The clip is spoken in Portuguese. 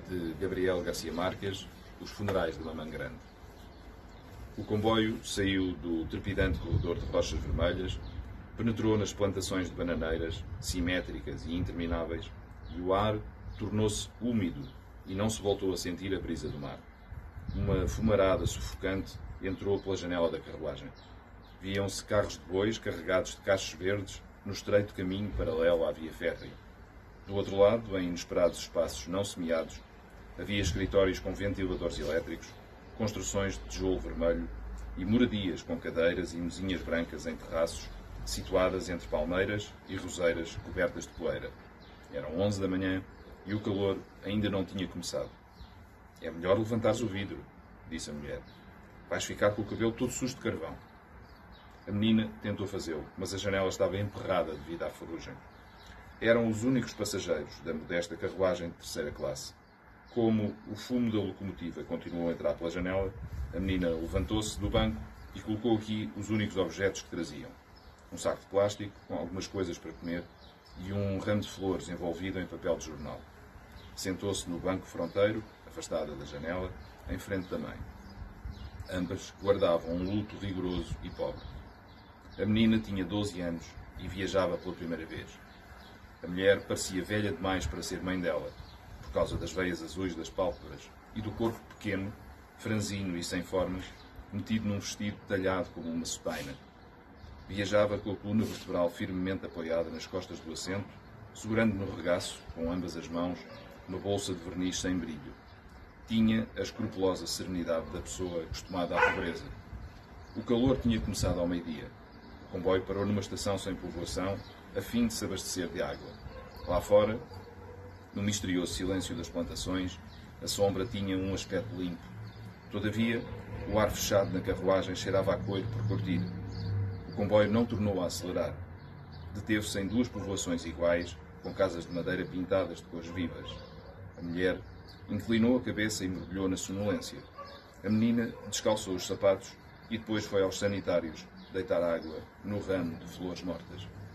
de Gabriel Garcia Marques, Os Funerais de Mamã Grande. O comboio saiu do trepidante corredor de rochas vermelhas, penetrou nas plantações de bananeiras, simétricas e intermináveis, e o ar tornou-se úmido e não se voltou a sentir a brisa do mar. Uma fumarada sufocante entrou pela janela da carruagem. Viam-se carros de bois carregados de cachos verdes no estreito caminho paralelo à via férrea. Do outro lado, em inesperados espaços não semeados, havia escritórios com ventiladores elétricos, construções de tijolo vermelho e moradias com cadeiras e mesinhas brancas em terraços, situadas entre palmeiras e roseiras cobertas de poeira. Eram 11 da manhã e o calor ainda não tinha começado. "É melhor levantares o vidro", disse a mulher. "Vais ficar com o cabelo todo sujo de carvão." A menina tentou fazê-lo, mas a janela estava emperrada devido à ferrugem. Eram os únicos passageiros da modesta carruagem de terceira classe. Como o fumo da locomotiva continuou a entrar pela janela, a menina levantou-se do banco e colocou aqui os únicos objetos que traziam. Um saco de plástico com algumas coisas para comer e um ramo de flores envolvido em papel de jornal. Sentou-se no banco fronteiro, afastada da janela, em frente da mãe. Ambas guardavam um luto rigoroso e pobre. A menina tinha 12 anos e viajava pela primeira vez. A mulher parecia velha demais para ser mãe dela, por causa das veias azuis das pálpebras e do corpo pequeno, franzino e sem formas, metido num vestido talhado como uma sotaina. Viajava com a coluna vertebral firmemente apoiada nas costas do assento, segurando no regaço, com ambas as mãos, uma bolsa de verniz sem brilho. Tinha a escrupulosa serenidade da pessoa acostumada à pobreza. O calor tinha começado ao meio-dia. O comboio parou numa estação sem povoação, a fim de se abastecer de água. Lá fora, no misterioso silêncio das plantações, a sombra tinha um aspecto limpo. Todavia, o ar fechado na carruagem cheirava a coiro por curtir. O comboio não tornou a acelerar. Deteve-se em 2 povoações iguais, com casas de madeira pintadas de cores vivas. A mulher inclinou a cabeça e mergulhou na sonolência. A menina descalçou os sapatos e depois foi aos sanitários deitar água no ramo de flores mortas.